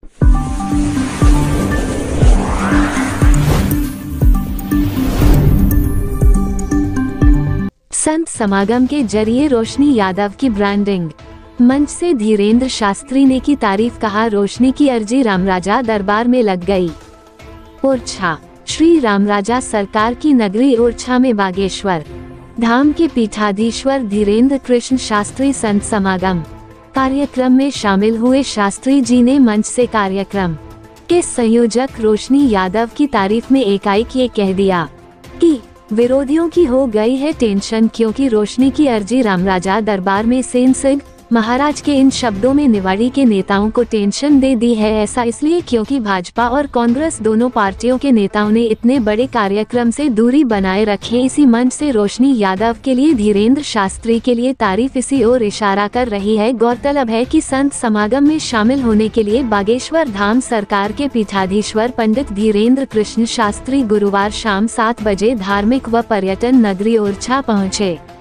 संत समागम के जरिए रोशनी यादव की ब्रांडिंग। मंच से धीरेन्द्र शास्त्री ने की तारीफ, कहा रोशनी की अर्जी रामराजा दरबार में लग गई। ओरछा। श्री रामराजा सरकार की नगरी ओरछा में बागेश्वर धाम के पीठाधीश्वर धीरेन्द्र कृष्ण शास्त्री संत समागम कार्यक्रम में शामिल हुए। शास्त्री जी ने मंच से कार्यक्रम के संयोजक रोशनी यादव की तारीफ में एकाएक ये कह दिया कि विरोधियों की हो गई है टेंशन, क्योंकि रोशनी की अर्जी रामराजा दरबार में सेन सिंह महाराज के इन शब्दों में निवाड़ी के नेताओं को टेंशन दे दी है। ऐसा इसलिए क्योंकि भाजपा और कांग्रेस दोनों पार्टियों के नेताओं ने इतने बड़े कार्यक्रम से दूरी बनाए रखे। इसी मंच से रोशनी यादव के लिए धीरेन्द्र शास्त्री के लिए तारीफ इसी ओर इशारा कर रही है। गौरतलब है कि संत समागम में शामिल होने के लिए बागेश्वर धाम सरकार के पीठाधीश्वर पंडित धीरेन्द्र कृष्ण शास्त्री गुरुवार शाम 7 बजे धार्मिक व पर्यटन नगरी ओरछा पहुँचे।